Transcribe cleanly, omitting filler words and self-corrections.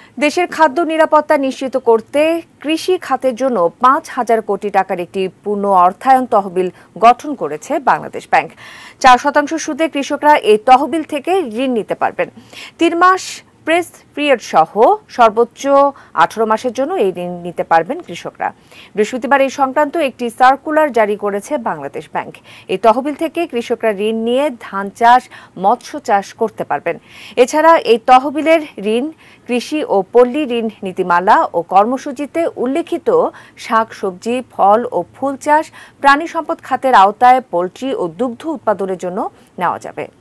দেশের খাদ্য নিরাপত্তা নিশ্চিত করতে কৃষি খাতের জন্য ৫,০০০ কোটি টাকার একটি পূর্ণ অর্থায়ন তহবিল গঠন করেছে বাংলাদেশ ব্যাংক। ৪% সুদে কৃষকরা এই তহবিল থেকে ঋণ নিতে পারবেন। ৩ মাস প্রেস পিরিয়ড সহ সর্বোচ্চ ১৮ মাসের জন্য এই ঋণ নিতে পারবেন কৃষকরা। বৃহস্পতিবার এই সংক্রান্ত একটি সার্কুলার জারি করেছে বাংলাদেশ ব্যাংক। এই তহবিল থেকে কৃষকরা ঋণ নিয়ে ধান চাষ, মৎস্য চাষ করতে পারবেন। এছাড়া এই তহবিলের ঋণ কৃষি ও পল্লী ঋণ নীতিমালা ও কর্মসূচিতে উল্লেখিত শাক, সবজি, ফল ও ফুল চাষ, প্রাণী সম্পদ খাতের আওতায় পোল্ট্রি ও দুগ্ধ উৎপাদনের জন্য নেওয়া যাবে।